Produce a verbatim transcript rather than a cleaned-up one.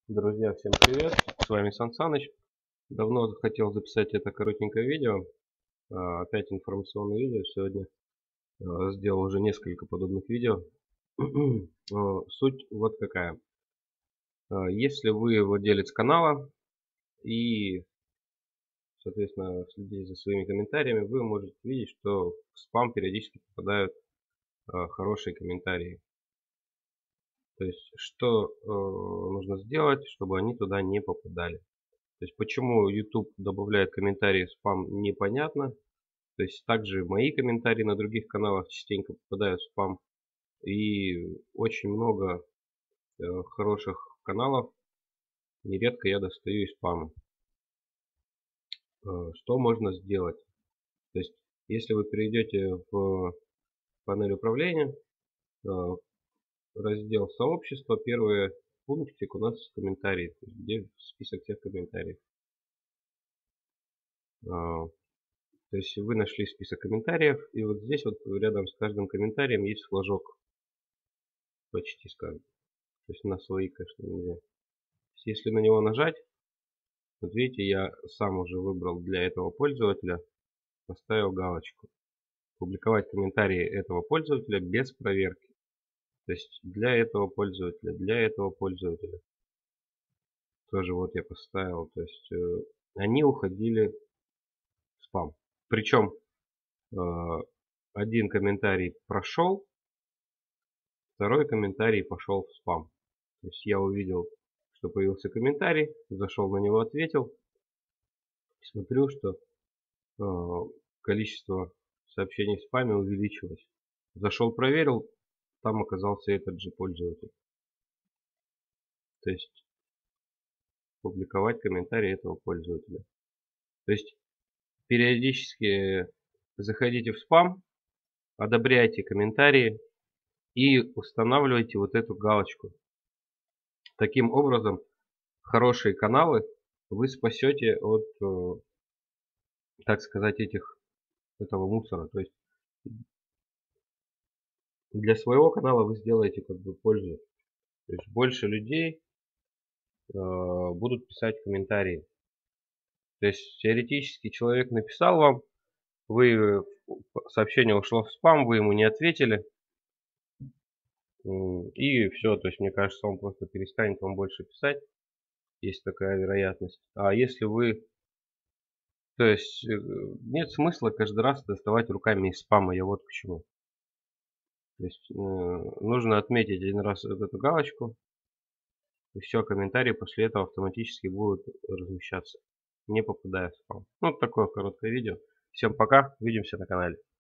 Друзья, всем привет! С вами Сан Саныч. Давно хотел записать это коротенькое видео. А, Опять информационное видео. Сегодня а, сделал уже несколько подобных видео. А, Суть вот какая. А, Если вы владелец канала и, соответственно, следите за своими комментариями, вы можете видеть, что в спам периодически попадают а, хорошие комментарии. То есть, что э, нужно сделать, чтобы они туда не попадали. То есть почему YouTube добавляет комментарии в спам, непонятно. То есть также мои комментарии на других каналах частенько попадают в спам. И очень много э, хороших каналов нередко я достаю из спама. Э, что можно сделать? То есть если вы перейдете в панель управления, э, раздел сообщества, первый пунктик у нас комментарии, то есть где список всех комментариев. Э, То есть вы нашли список комментариев, и вот здесь вот рядом с каждым комментарием есть флажок. Почти скажем. То есть на свои, конечно, нельзя. Если на него нажать, вот видите, я сам уже выбрал для этого пользователя, поставил галочку. Публиковать комментарии этого пользователя без проверки. То есть для этого пользователя, для этого пользователя. Тоже вот я поставил. То есть э, они уходили в спам. Причем э, один комментарий прошел, второй комментарий пошел в спам. То есть я увидел, что появился комментарий, зашел на него, ответил. Смотрю, что э, количество сообщений в спаме увеличилось. Зашел, проверил, там оказался этот же пользователь. То есть публиковать комментарии этого пользователя. То есть периодически заходите в спам, одобряйте комментарии и устанавливайте вот эту галочку. Таким образом, хорошие каналы вы спасете от, э, так сказать, этих этого мусора. То есть для своего канала вы сделаете как бы пользу. То есть больше людей э, будут писать комментарии. То есть теоретически человек написал вам, вы сообщение ушло в спам, вы ему не ответили. И все. То есть мне кажется, он просто перестанет вам больше писать. Есть такая вероятность. А если вы... То есть нет смысла каждый раз доставать руками из спама. Я вот к чему. То есть э, нужно отметить один раз вот эту галочку. И все, комментарии после этого автоматически будут размещаться, не попадая в спам. Ну, вот такое короткое видео. Всем пока, увидимся на канале.